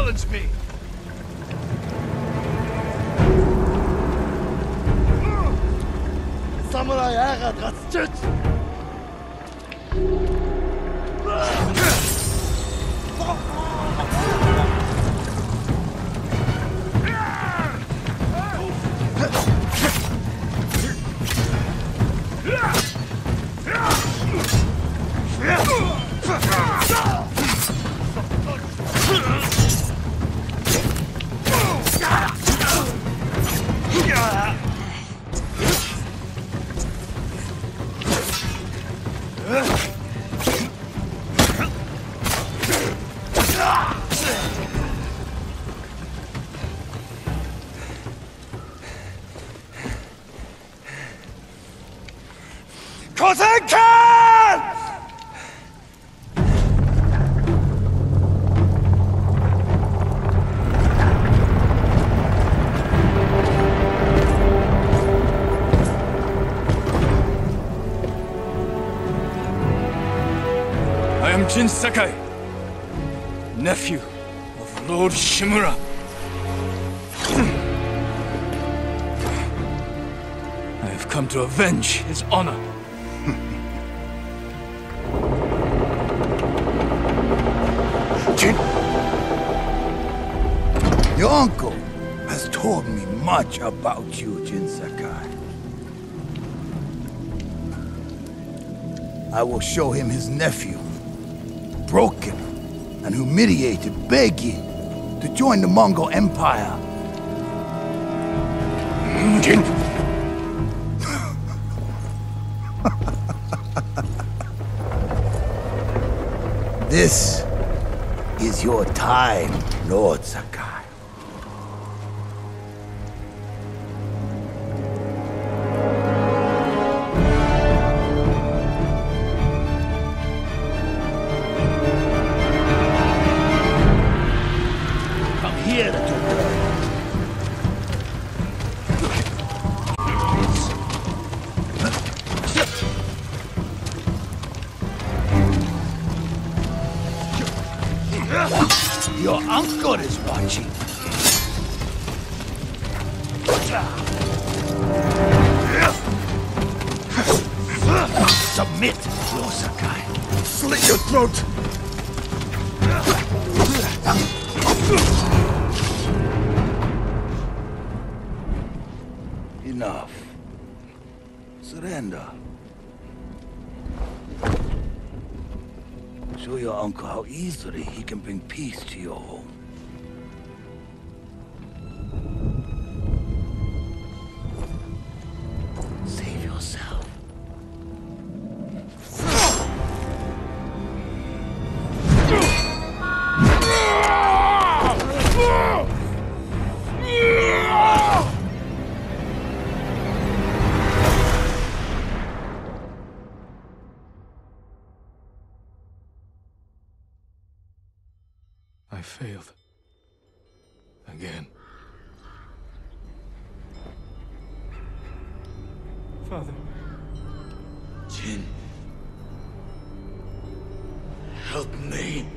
challenge me! Samurai Arad Ratstut! Kosenkan! I am Jin Sakai, nephew of Lord Shimura. I have come to avenge his honor. Jin! Your uncle has told me much about you, Jin Sakai. I will show him his nephew, broken and humiliated, begging to join the Mongol Empire. Jin! This is your time, Lord Sakai. Come here, little girl. Your uncle is watching. Submit, Lord Sakai. Slit your throat! Enough. Surrender. Show your uncle how easily he can bring peace to your home. Save yourself. I failed. Again. Father. Jin. Help me.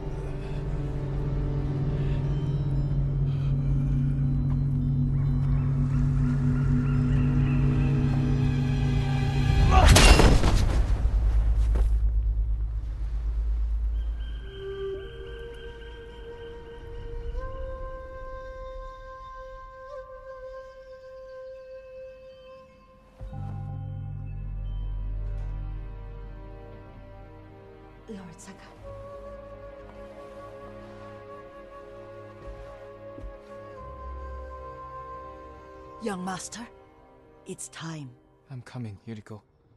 Lord Sakai. Young master, it's time. I'm coming, Yuriko.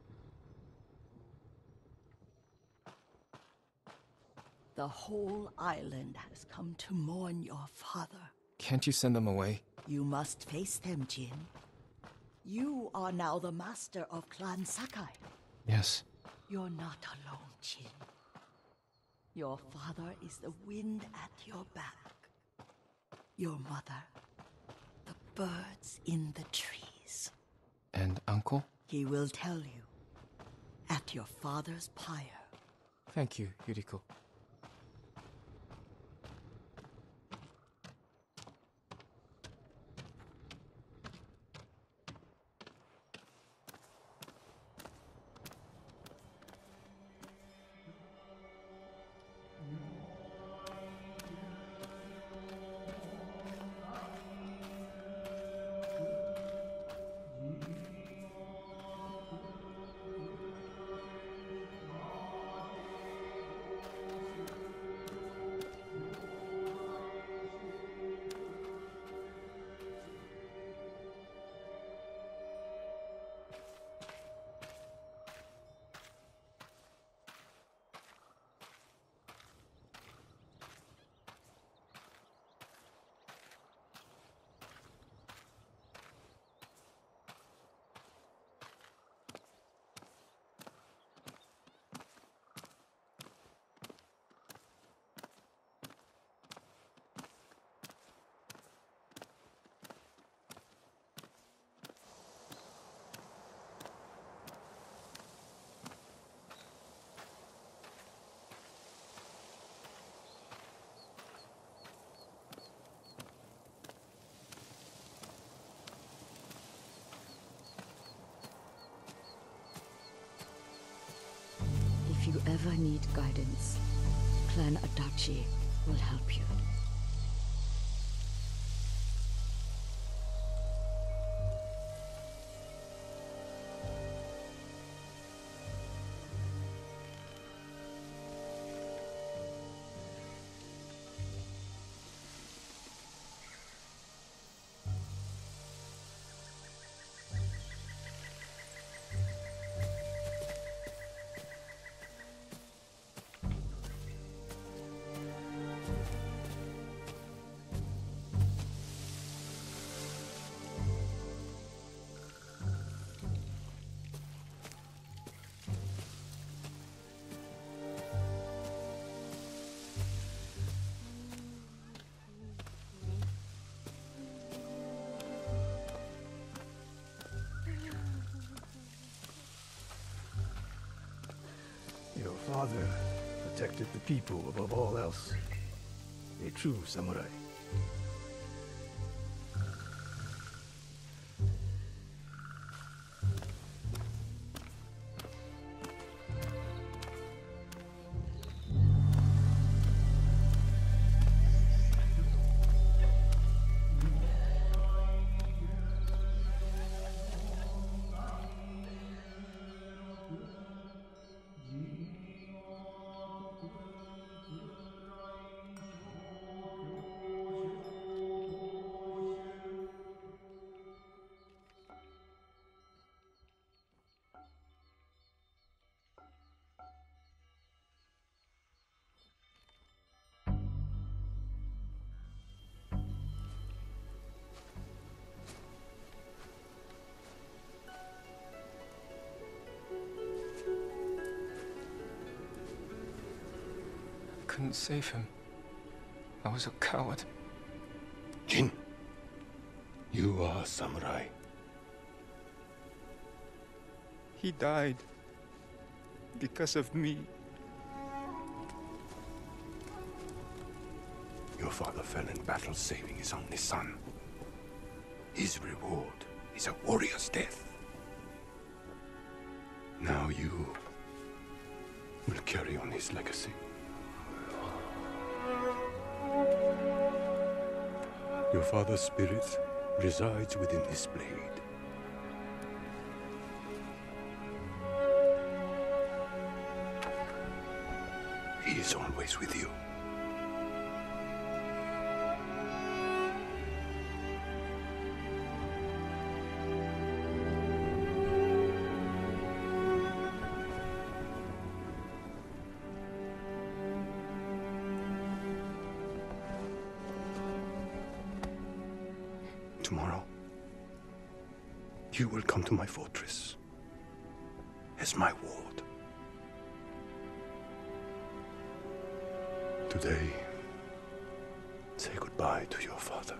The whole island has come to mourn your father. Can't you send them away? You must face them, Jin. You are now the master of Clan Sakai. Yes. You're not alone, Jin. Your father is the wind at your back. Your mother, the birds in the trees. And Uncle? He will tell you at your father's pyre. Thank you, Yuriko. ever need guidance, Clan Adachi will help you. Your father protected the people above all else. A true samurai. Couldn't save him. I was a coward. Jin, you are a samurai. He died because of me. Your father fell in battle saving his only son. His reward is a warrior's death. Now you will carry on his legacy. Your father's spirit resides within this blade. He is always with you. Tomorrow, you will come to my fortress as my ward. Today, say goodbye to your father.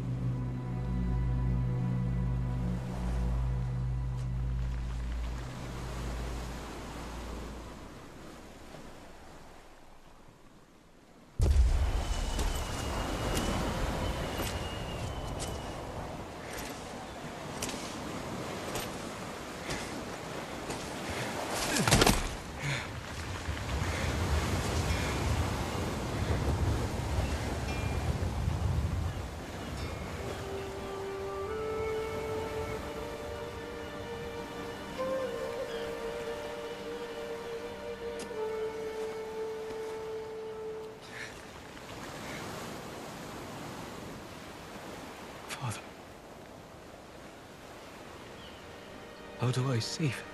Father. How do I save him?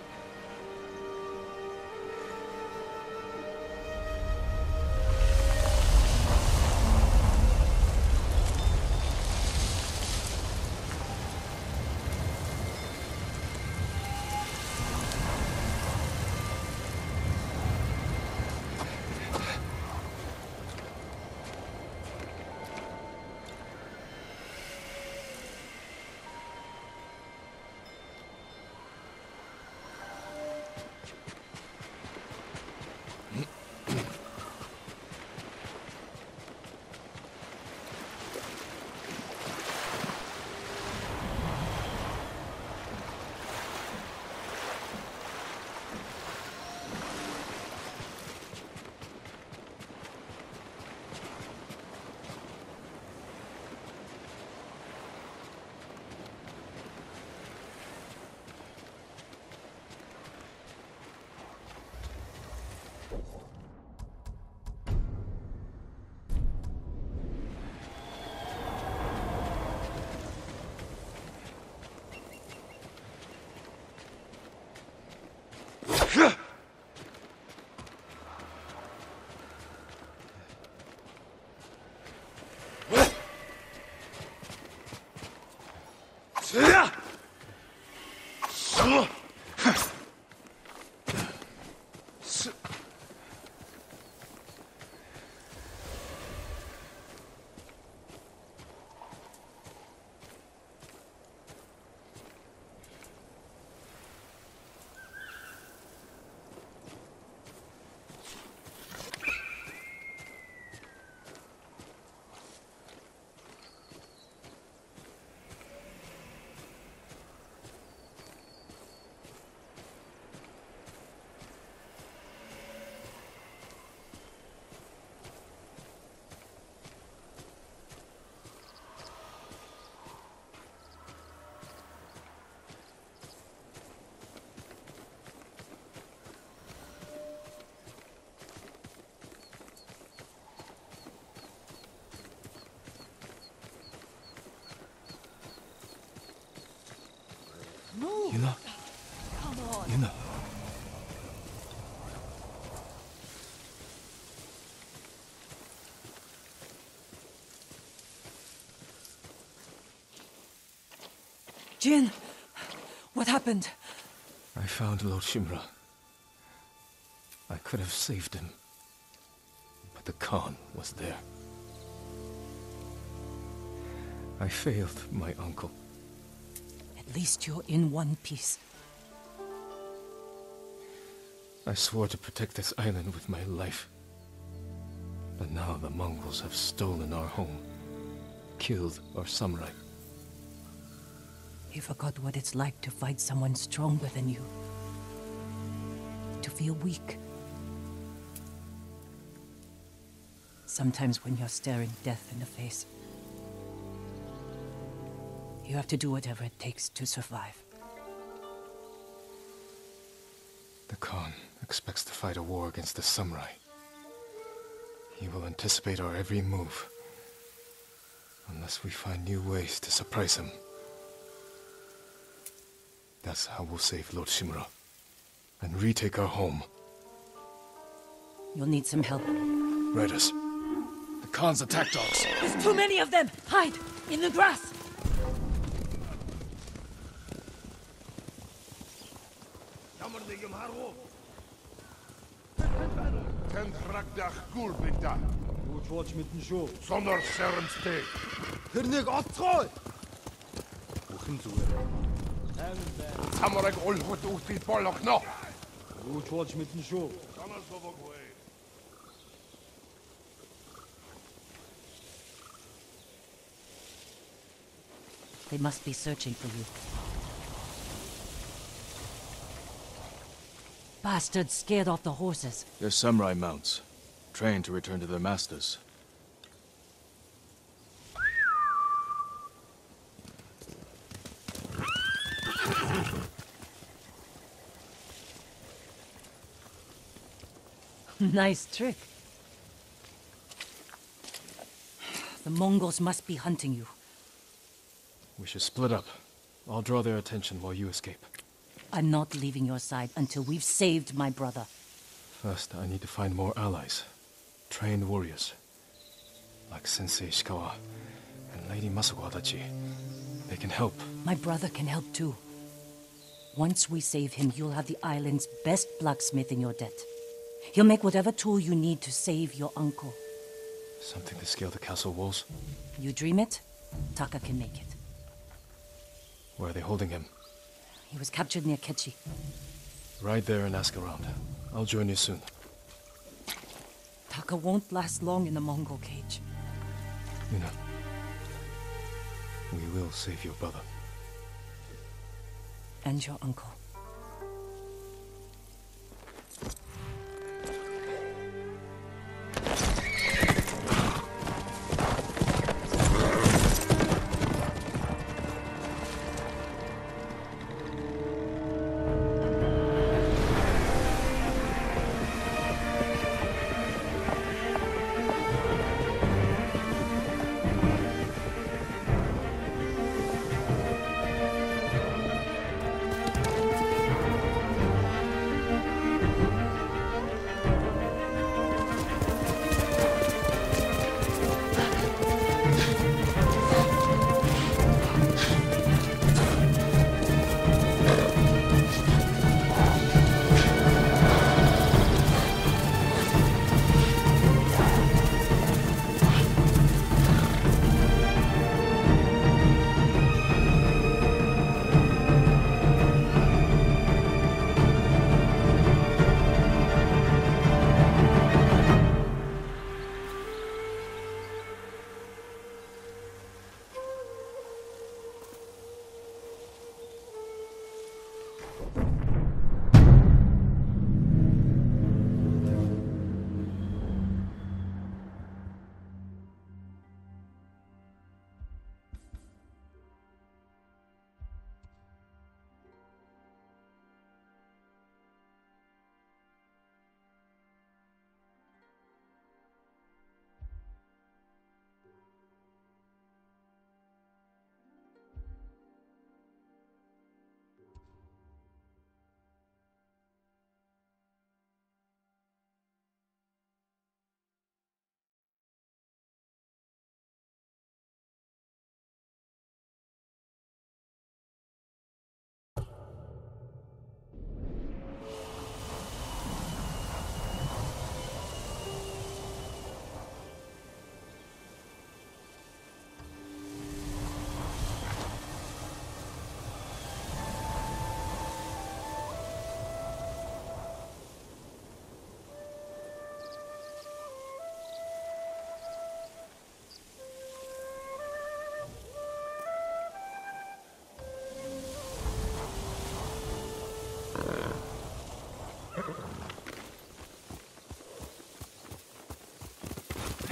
Move! Yuna. Come on! Yuna. Jin! What happened? I found Lord Shimura. I could have saved him. But the Khan was there. I failed my uncle. At least you're in one piece. I swore to protect this island with my life. But now the Mongols have stolen our home, killed our samurai. You forgot what it's like to fight someone stronger than you. To feel weak. Sometimes when you're staring death in the face, you have to do whatever it takes to survive. The Khan expects to fight a war against the samurai. He will anticipate our every move. Unless we find new ways to surprise him. That's how we'll save Lord Shimura. And retake our home. You'll need some help. Raiders. The Khan's attack dogs. There's too many of them! Hide! In the grass! Ten ragdag gulbita. Watch met een show. Zonder sermsteek. Тэрнийг олцгоо. Samurai olhut uti polok no. Watch met een show. They must be searching for you. Bastards scared off the horses. They're samurai mounts, trained to return to their masters. Nice trick. The Mongols must be hunting you. We should split up. I'll draw their attention while you escape. I'm not leaving your side until we've saved my brother. First, I need to find more allies. Trained warriors. Like Sensei Ishikawa and Lady Masako Adachi. They can help. My brother can help too. Once we save him, you'll have the island's best blacksmith in your debt. He'll make whatever tool you need to save your uncle. Something to scale the castle walls? You dream it, Taka can make it. Where are they holding him? He was captured near Kechi. Ride there and ask around. I'll join you soon. Taka won't last long in the Mongol cage. Yuna. We will save your brother. And your uncle.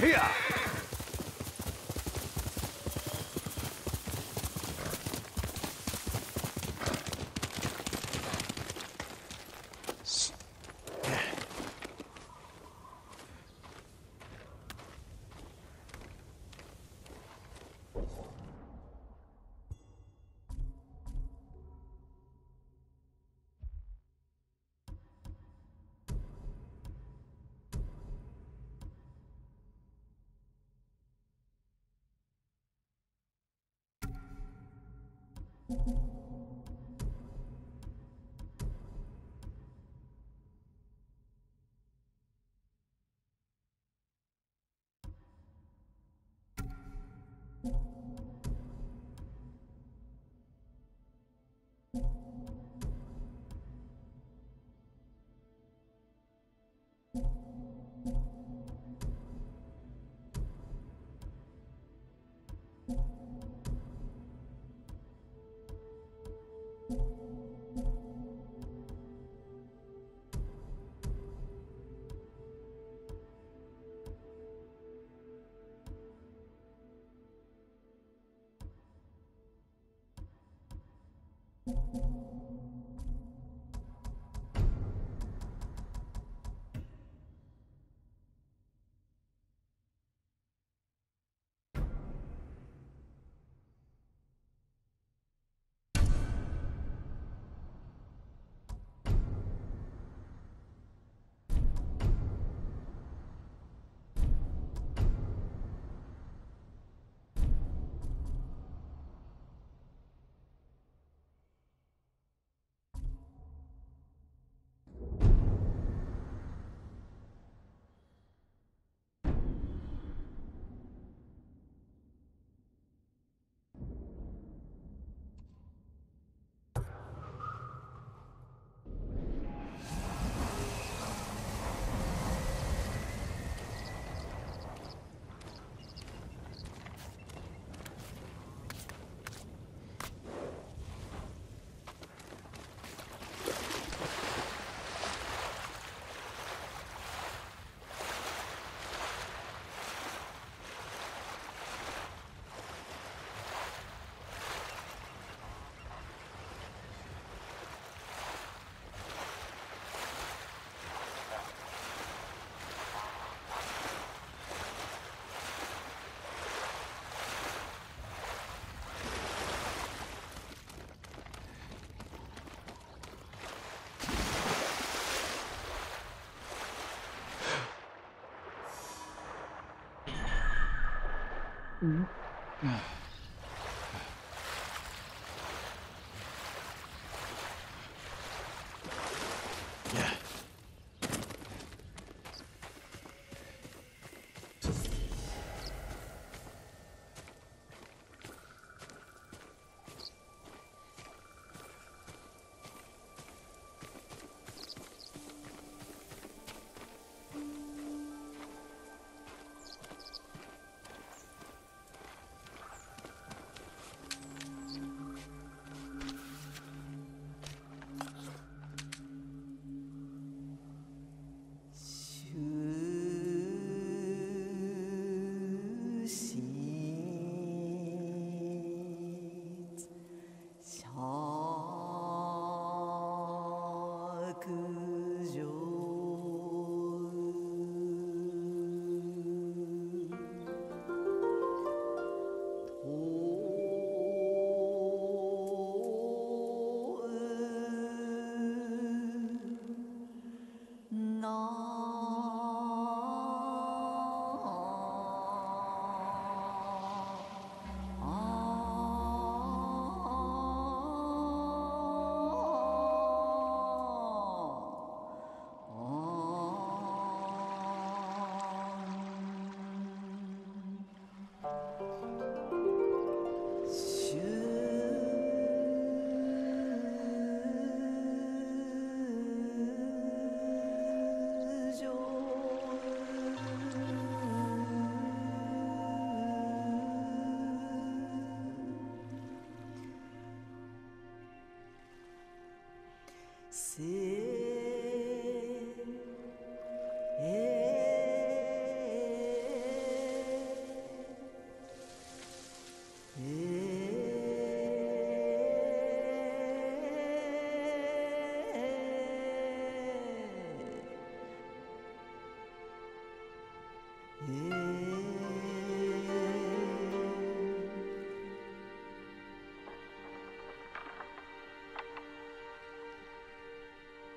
Here!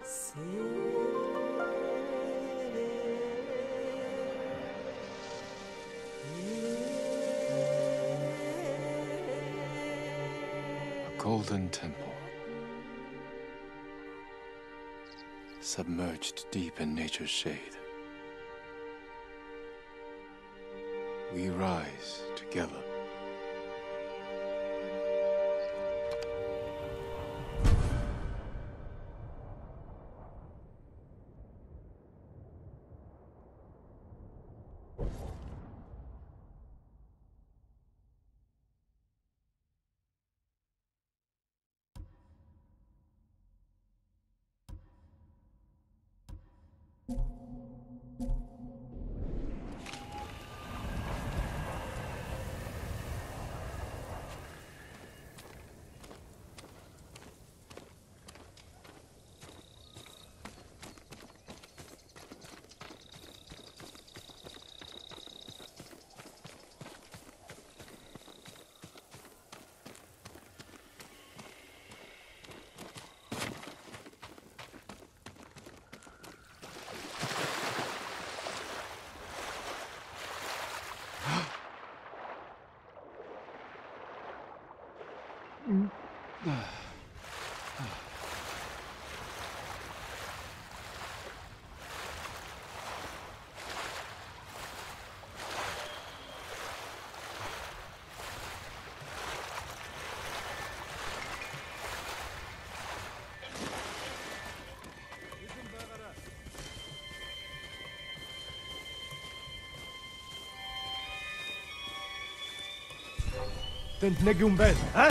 A golden temple, submerged deep in nature's shade. We rise together. تنتنقي ومبان ها؟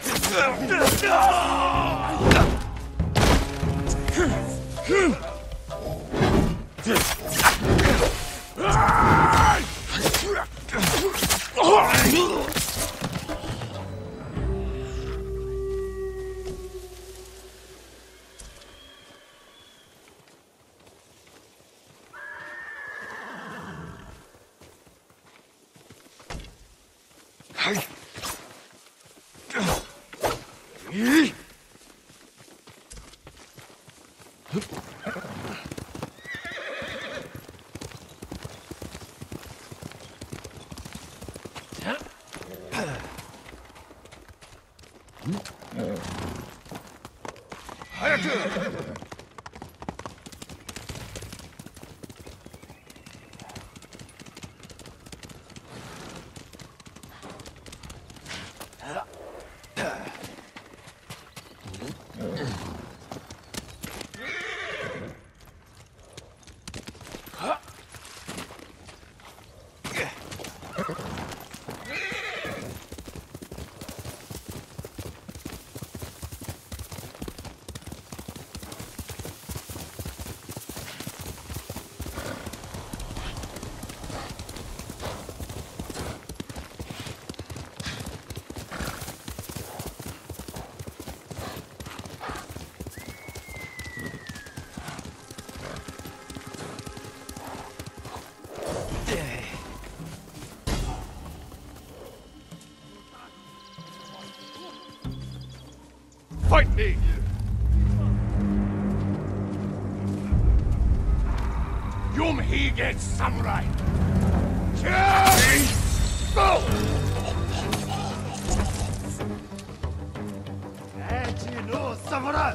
Fight me! Yum he gets samurai! Go! no samurai!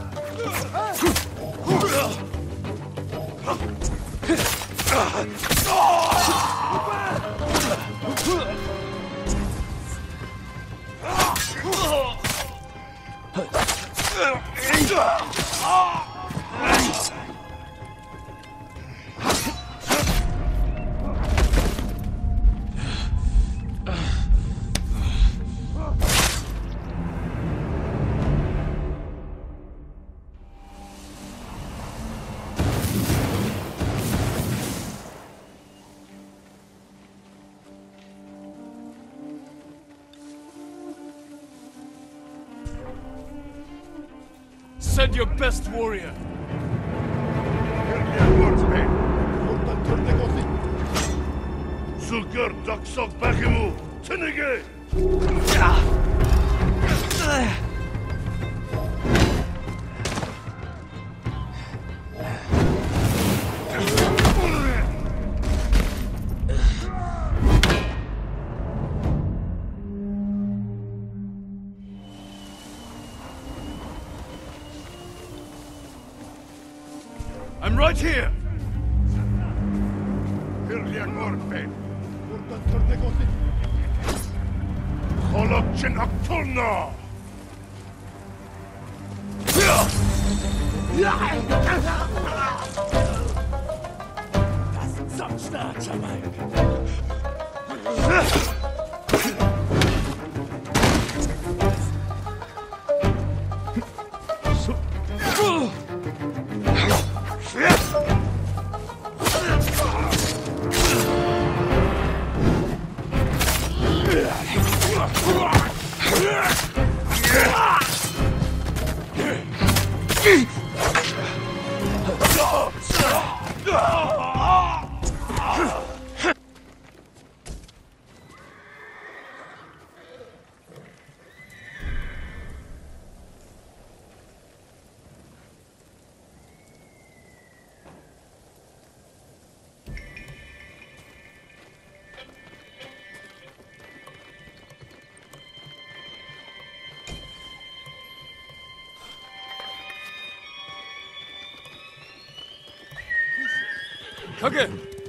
Send your best warrior. Sulker daksok bakimu, tınıge! I'm right here! Holokchin Aktulna! Kage!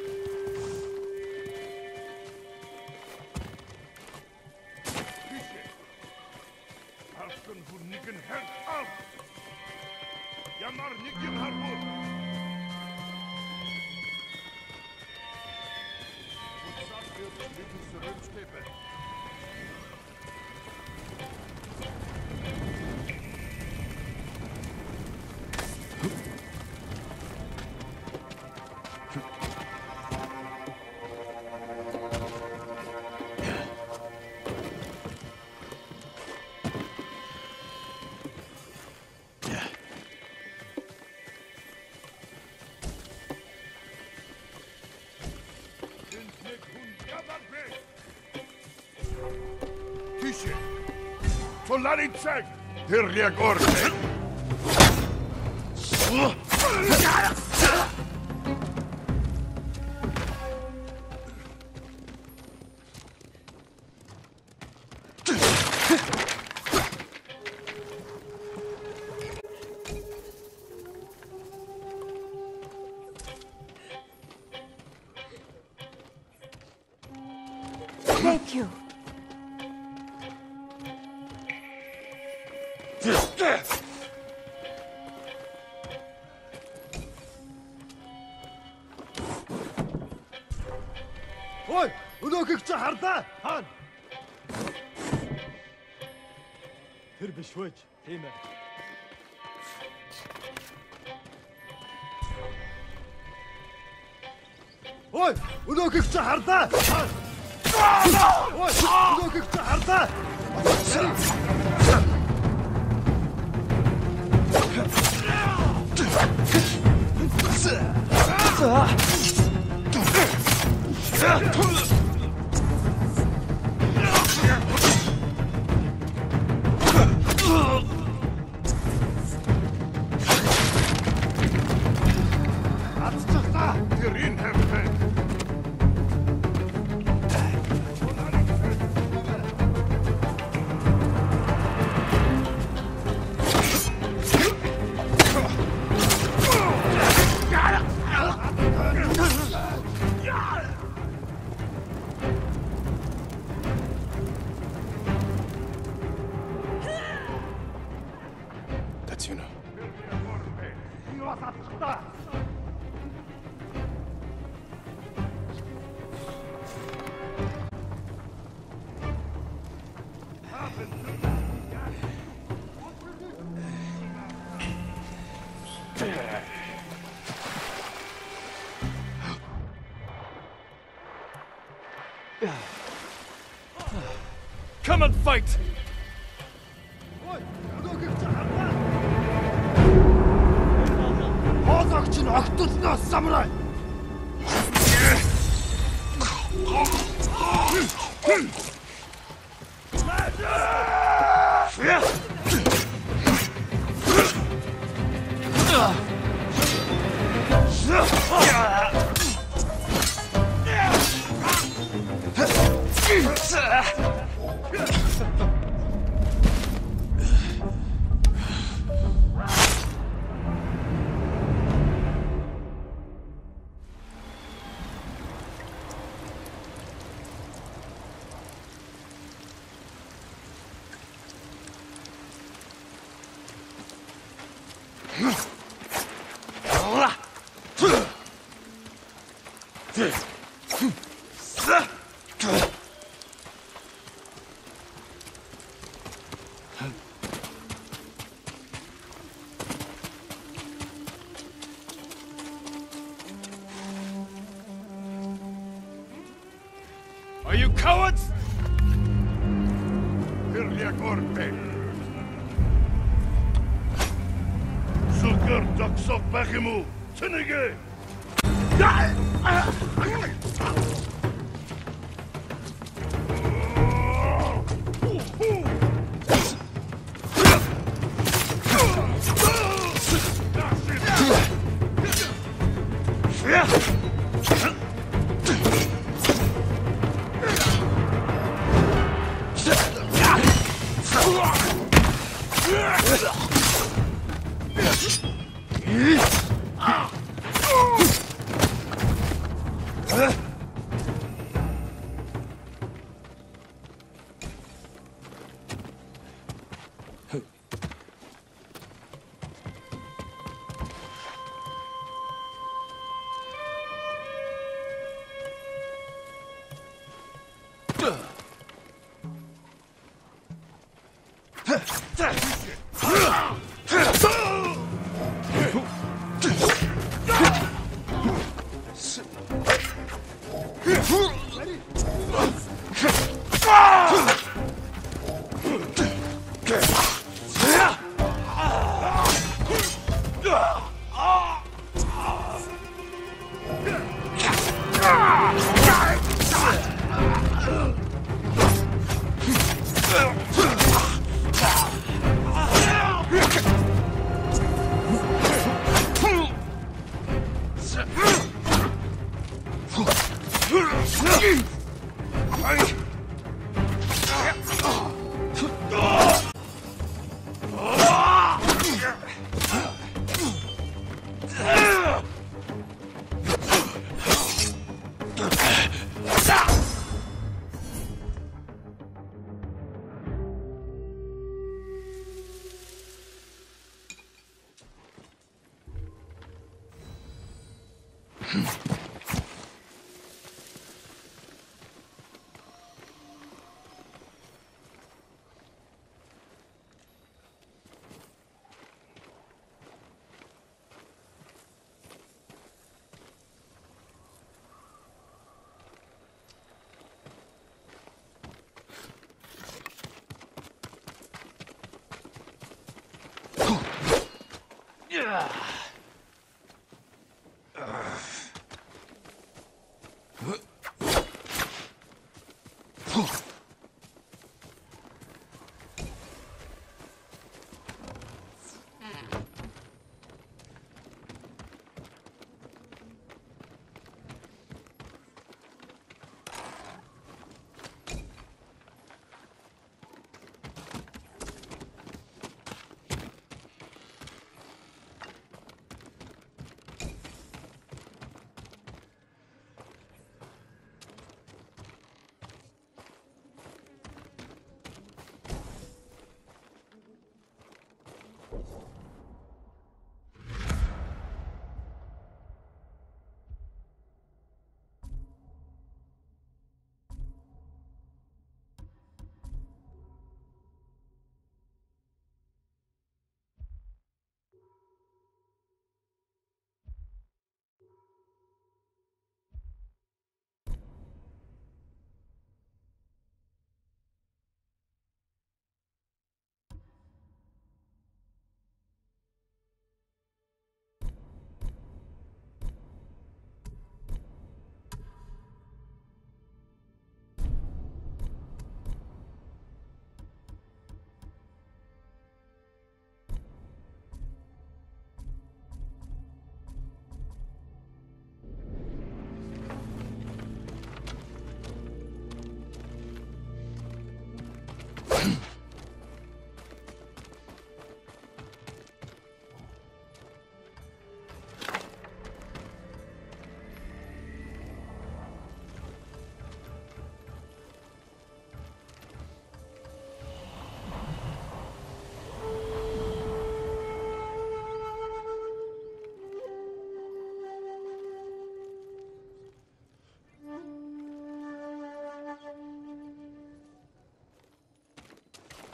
Laricek! Hyrriak Orte! Thank you. Ой, өнөөхийг чи хардаа. Хаана? Тэр биш вэж, тийм ээ. Ой, өнөөхийг чи хардаа. Хаана? Ой, өнөөхийг чи хардаа. That's Yuna. Come and fight! Holokchin Aktulna samurai! Are you cowards? Hirliagorte. Zucker doksok bachimu. Tinige.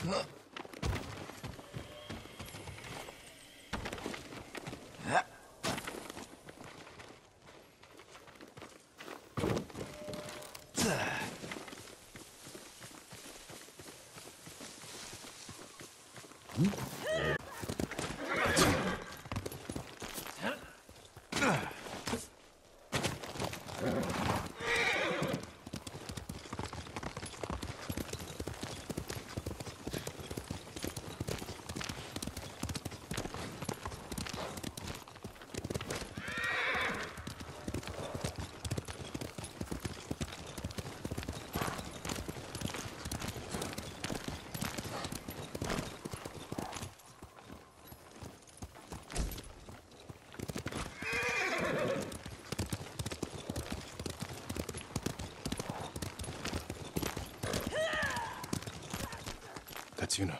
That's Yuna.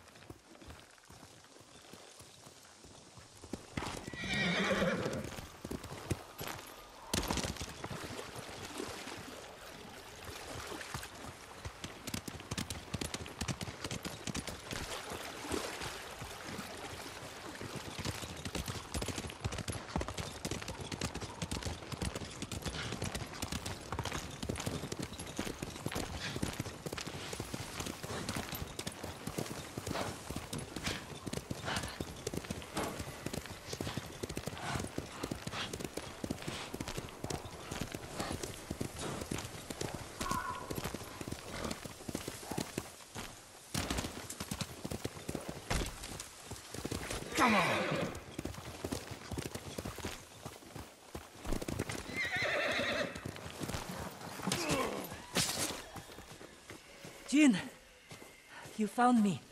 Come on! Jin! You found me.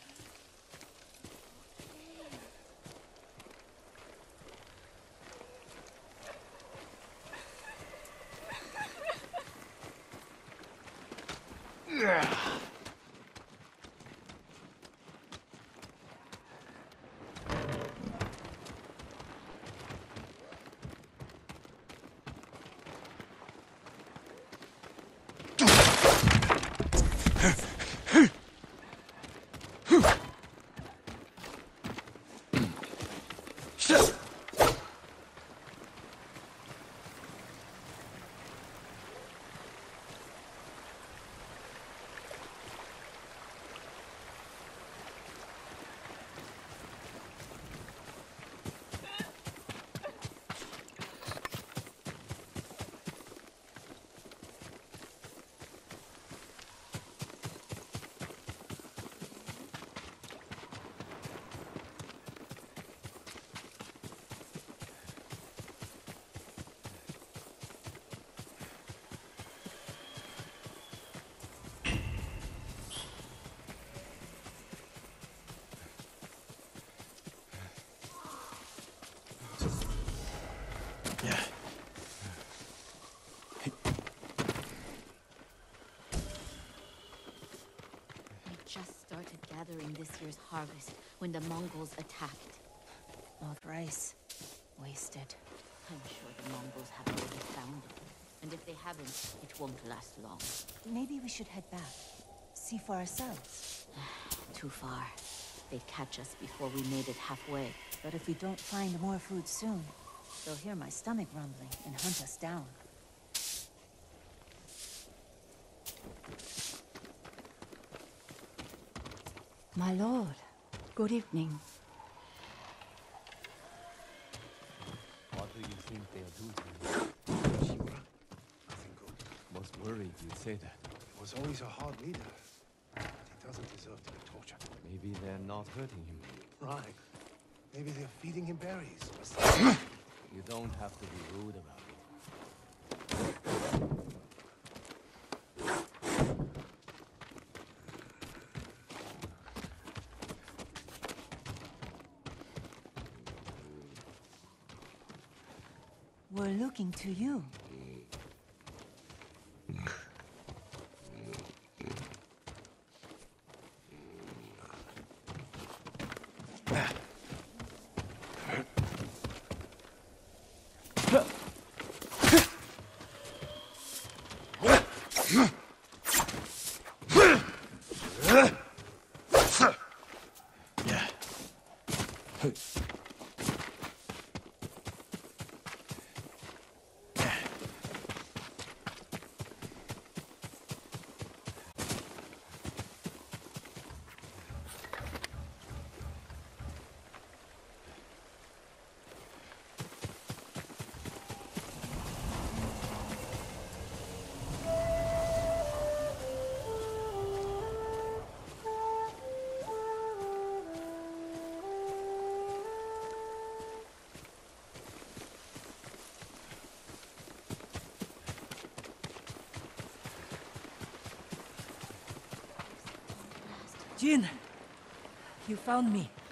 Just started gathering this year's harvest when the Mongols attacked. All the rice. Wasted. I'm sure the Mongols have already found it. And if they haven't, it won't last long. Maybe we should head back. See for ourselves. Too far. They'd catch us before we made it halfway. But if we don't find more food soon, they'll hear my stomach rumbling and hunt us down. My lord, good evening. What do you think they'll do to you? Shimura? Nothing good. Was worried you'd say that. He was always a hard leader. But he doesn't deserve to be tortured. Maybe they're not hurting him. Right. Maybe they're feeding him berries or something. You don't have to be rude about it. We're looking to you. Jin, you found me.